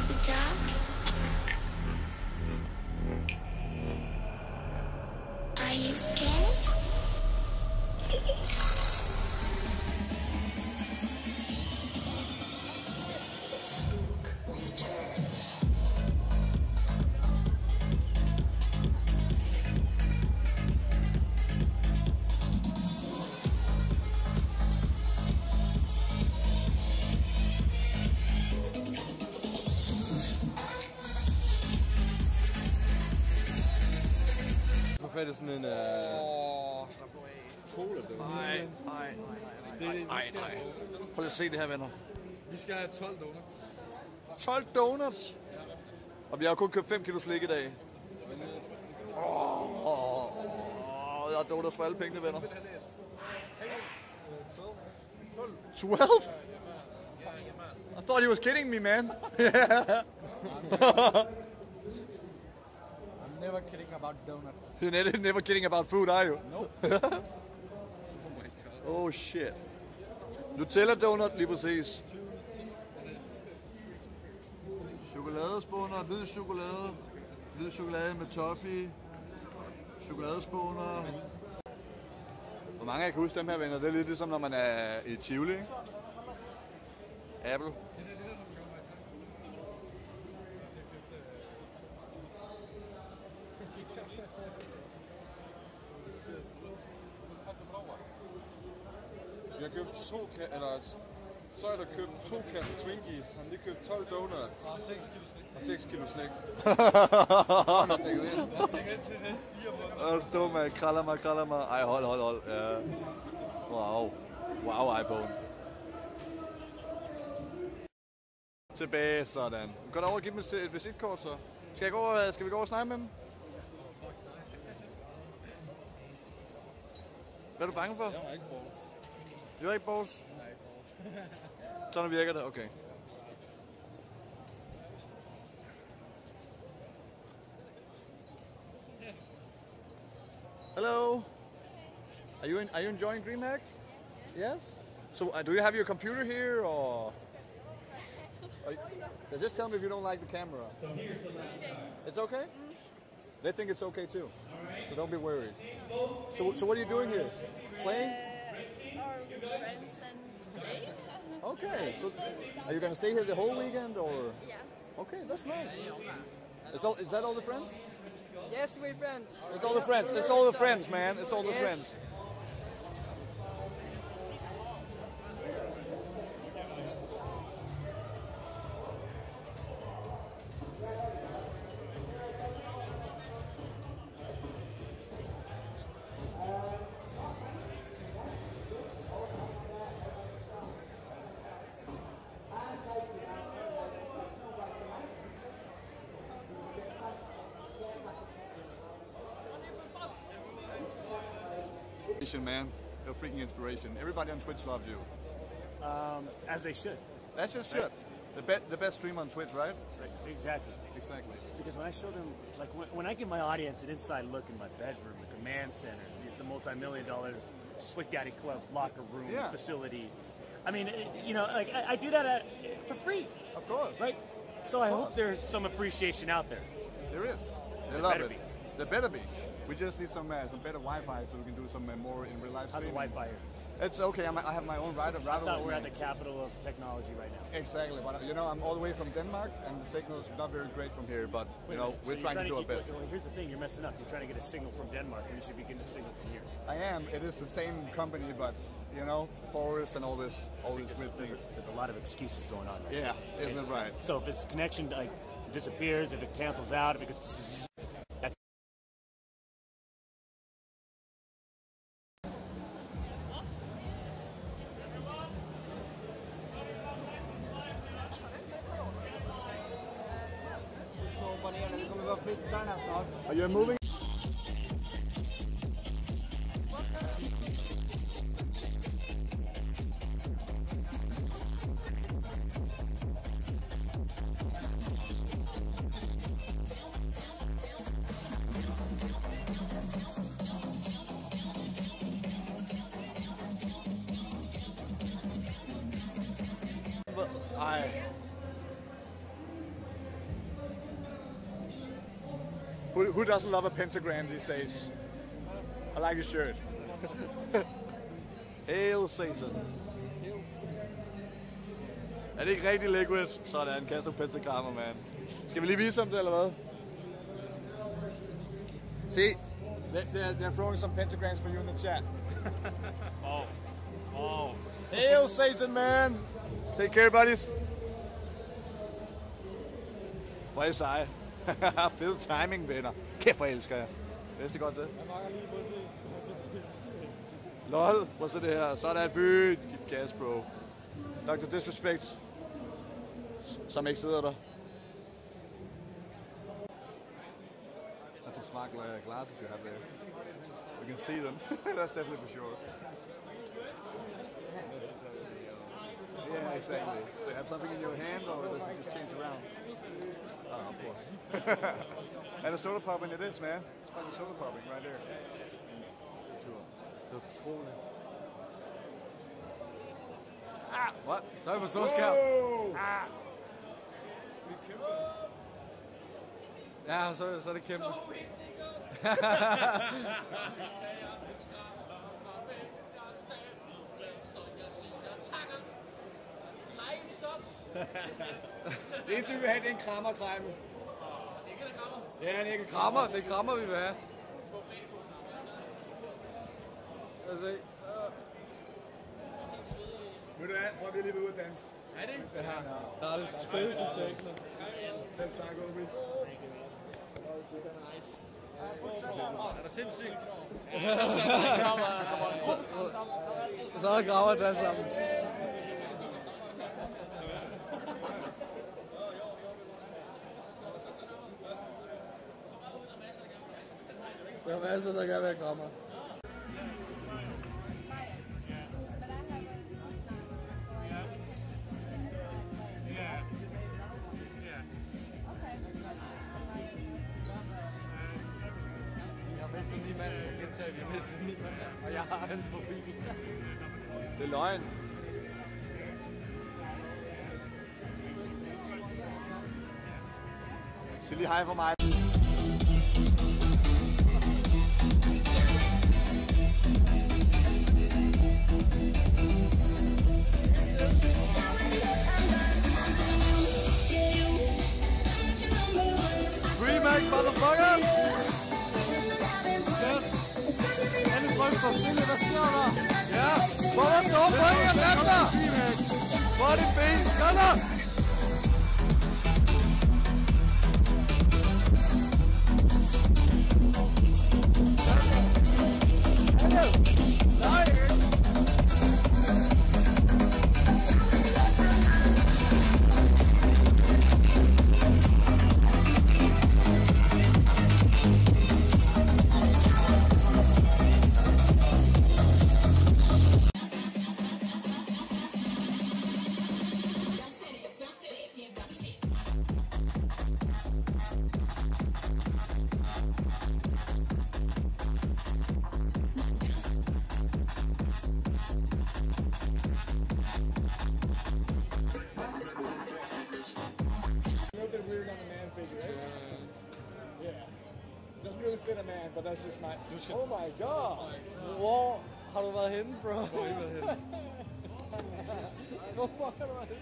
the dark? Are you scared? Fat i sådan en cola. Nej. Prøv lige at se det her, venner. Vi skal have 12 donuts. 12 donuts! Og vi har kun købt 5 kilo slik i dag. Jeg har donuts for alle pengene, venner. 12? I thought he was kidding me, man. I'm never kidding about donuts. You're never kidding about food, are you? Nope. Oh my god. Oh shit. Nutella donut, lige præcis. Chokoladespåner, hvid chokolade med toffee, chokoladespåner. Hvor mange af jer kan huske dem her, venner? Det er lidt ligesom når man er i Tivoli, ikke? Apple. Vi har købt så er der købt 2 kasser Twinkies. Han har lige købt 12 donuts. Og 6 kilo slik. Sådan er dækket ind. Til næste 4 måneder. Dum, man. Kriller mig. Ej, hold. Ja. Wow, iPhone. Tilbage, sådan. Gå derover og giv dem et visitkort, så. Skal vi gå over og snakke med dem? Hvad er du bange for? Jeg har ikke balls. Du har ikke balls? Nej, ikke balls. Sådan virker det, okay. Hello. Are you enjoying DreamHack? Yes. So do you have your computer here or? Just tell me if you don't like the camera. It's okay. They think it's okay too. So don't be worried. So what are you doing here? Playing? Or with friends and play. Okay. So are you gonna stay here the whole weekend or? Yeah. Okay, that's nice. Is that all the friends? Yes, we're friends. It's all the friends. It's all the friends, man. It's all the Yes. friends. Man, you're a freaking inspiration. Everybody on Twitch loves you. As they should. That's just shit. The best streamer on Twitch, right? Right. Exactly. Because when I show them, like when I give my audience an inside look in my bedroom, the command center, the multi-million-dollar Slick Daddy Club locker room facility, I mean, like I do that for free. Of course. Right? So I hope there's some appreciation out there. There is. They love it. There better be. We just need some better Wi-Fi so we can do some more in real life streaming. How's the Wi-Fi here? It's okay. I have my own router. I thought we're at the capital of technology right now. Exactly. But I'm all the way from Denmark, and the signal is not very great from here. But we're trying to do our best. Well, here's the thing: you're messing up. You're trying to get a signal from Denmark, and you should be getting a signal from here. I am. It is the same company, but forest and all this weird thing. There's a lot of excuses going on. Right Yeah, now. isn't it right? So if this connection disappears, if it cancels out, if it gets that's. Are you moving? Who doesn't love a pentagram these days? I like your shirt. Hail Satan. Er det ikke rigtig liquid? Sådan, kast nogle pentagrammer, man. Skal vi lige vise ham det, eller hvad? See, they're throwing some pentagrams for you in the chat. Oh. Hail Satan, man! Take care, buddies. Hvor er I seje. Fed timing, venner. Kæft, hvor elsker jeg. Det er godt, det. Lol, hvor så det her? Sådan, fyt. Giv gas, bro. Dr. Disrespect. Som ikke sidder der. That's some smart glasses you have there. We can see them. That's definitely for sure. Yeah, exactly. Do you have something in your hand, or does it just change around? Oh, of course. And a soda popping it is, man. It's fucking soda popping right there. Det er utroligt. Ah, what? Så er vi på storskærm. Ah. Ja, så er det kæmpe. Det eneste, vi vil have, det er en krammerkrejme. Ja, en ægge Krammer, det krammer vi vil have. Lad os se. Ved du hvad? Prøv lige ud at danse. Er det? Der er det fedeste tekno. Selv tak, Obi. Er der sindssygt? Så er der graver at tage sammen. Der er masser, der kan være krammer. Og jeg har hans mobil. Det er løgn. Så lige hej for mig. Remake, motherfuckers! Alle folk står stille, hvad sker der? Ja, hvor er det dog, drenge og natter? Hvor er det fint? Kom der! Nej! Fit a man, but that's just my. Oh my god! Hvor har du været henne, bro? Hvor har I været henne? Hvorfor har du været henne?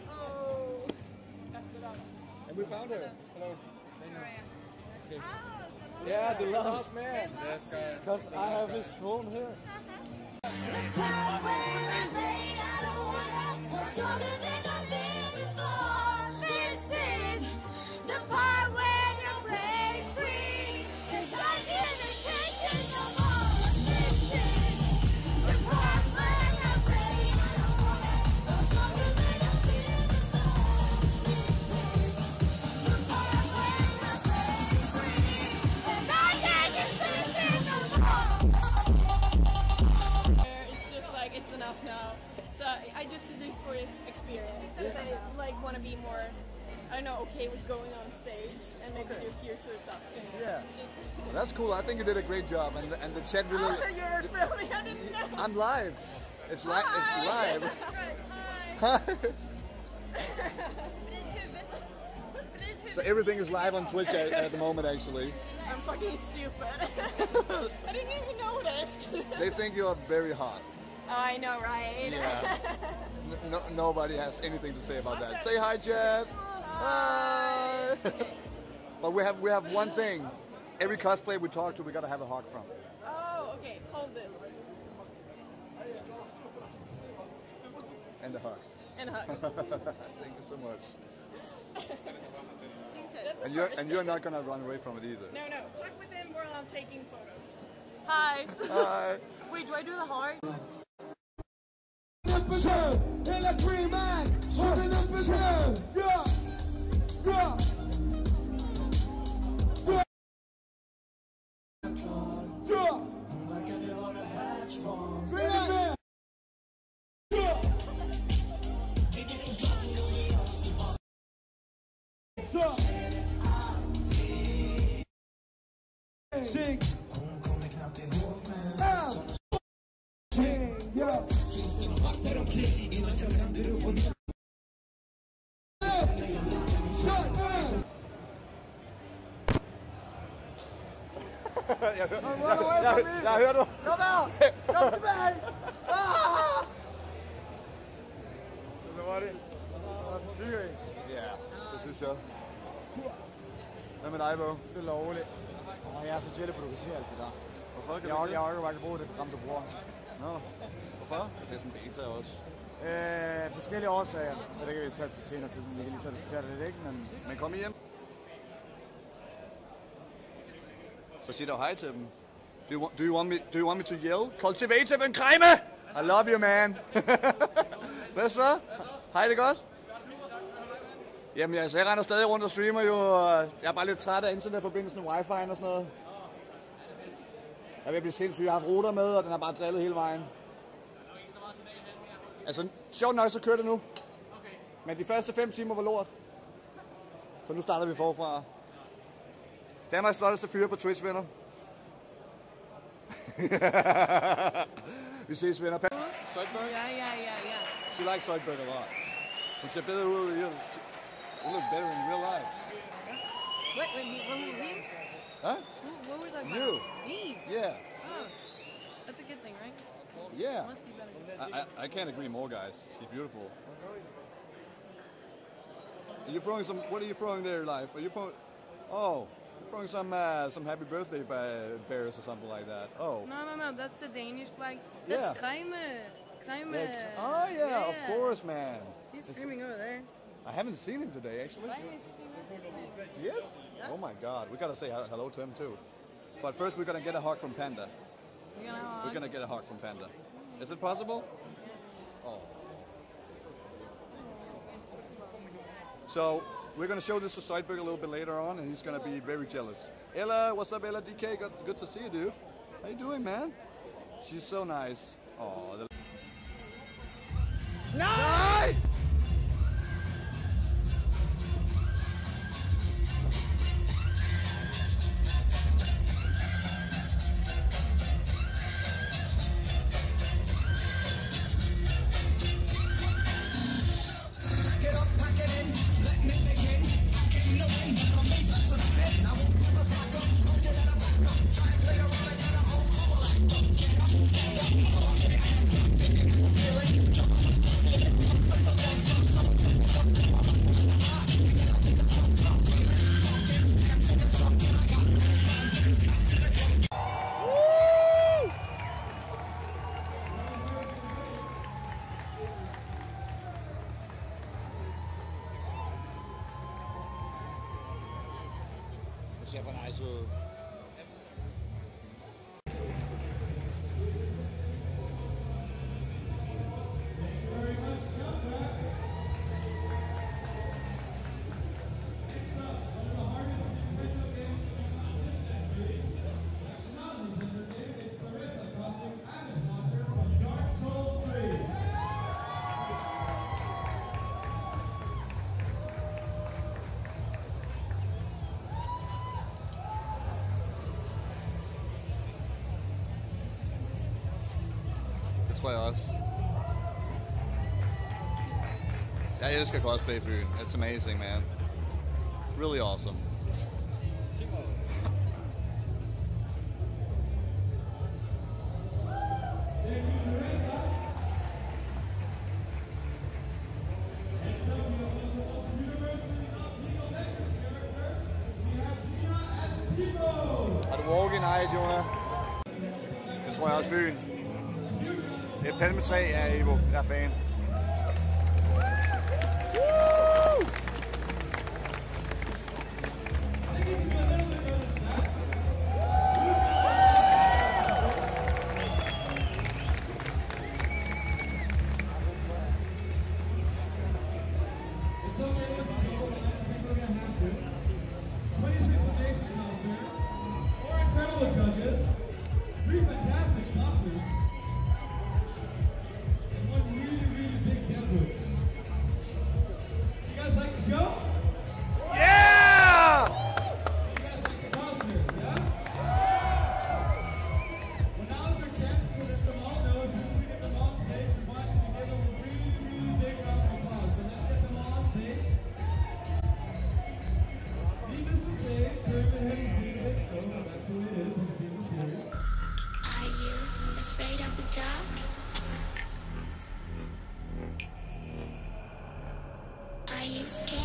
And we found her. Hello. Okay. Yeah, the last man. Yes, because I have his phone here. The power when I say I don't want more stronger than I've been before. This is the part when you break free. 'Cause I can't attention no more. This is the part when I say I don't want more stronger than I've been before. This is the part when I break free. 'Cause I can't attention no more. It's just like it's enough now. So I just did it for experience. Because I like want to be more, I don't know, okay with going on stage and maybe do future stuff. Yeah. Well, that's cool. I think you did a great job, and the chat really. Oh, you're filming. I didn't know. I'm live. It's live. It's live. Hi. So everything is live on Twitch at the moment, actually. I'm fucking stupid. I didn't even notice. They think you are very hot. Oh, I know, right? Yeah. Nobody has anything to say about that. Say hi, Jeff. Hi. But we have one thing. Every cosplayer we talk to, we gotta have a hug from. Oh, okay. Hold this. And a hug. And hug. Thank you so much. That's the And first. you're not gonna run away from it either. No, talk with him while I'm taking photos. Hi. Hi. Wait, do I do the heart? Sing. Jeg hører du. Kom her! Kom tilbage! Hvad var det? Ja, det synes jeg. Hvad med dig, Bo? Stille og roligt. Jeg er så tæt på, du kan se alt det der. Hvorfor kan Jeg du orker ikke? bare ikke bruge det program, du bruger. Nå, hvorfor? Det er sådan beta også. Forskellige årsager. Det kan vi tage på senere tid, men vi kan lige så diskutere det lidt, ikke? Men kom hjem. Så sig dog hej til dem. Do you want me to yell? Cultivative and crime! I love you, man. Hvad så? Hej, det godt? Jamen, altså, jeg render stadig rundt og streamer jo. Jeg er bare lidt træt af internetforbindelsen og wifi'en og sådan noget. Jeg vil blive sindssyg. Jeg har haft router med, og den har bare drillet hele vejen. Altså, sjovt nok, så kører det nu. Men de første 5 timer var lort. Så nu starter vi forfra. Danmarks flotteste fyre på Twitch, venner. Vi ses, venner. Zoidberg? Yeah. She likes Zoidberg a lot. Hun ser bedre ud i You look better in real life. Wait, me? Huh? What was I You. Me? Yeah. Oh, that's a good thing, right? Yeah. Must be better. I can't agree more, guys. She's beautiful. Are you throwing some? What are you throwing there, live? Are you throwing? Oh, you're throwing some happy birthday bears or something like that. Oh. No. That's the Danish flag. Yeah. That's Kraime. Oh yeah, of course, man. He's streaming over there. I haven't seen him today, actually. Kraime is streaming. Yes? Oh my God, we gotta say hello to him too. But first we're gonna get a hug from Panda. We're gonna get a hug from Panda. Is it possible? Oh. So we're gonna show this to Zoidberg a little bit later on, and he's gonna be very jealous. Ella, what's up, Ella DK? Good to see you, dude. How you doing, man? She's so nice. Oh. Nej! Det ser for nice ud. Det tror jeg også. Jeg elsker cosplay-byen. It's amazing, man. Really awesome. Har du walk-in? Hej, Jonah. Det tror jeg også Fyn. Det er Palme 3 af Evo. Jeg er fan. Woo! Are you scared?